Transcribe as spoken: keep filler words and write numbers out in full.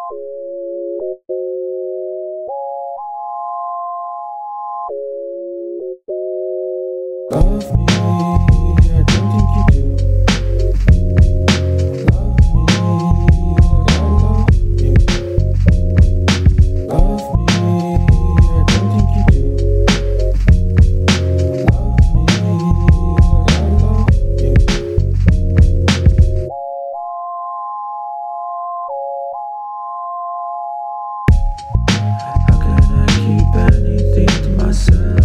Love me, I don't think you do. Love me, I love you. Love me, I don't think you do. Love me, I love you. How can I keep anything to myself?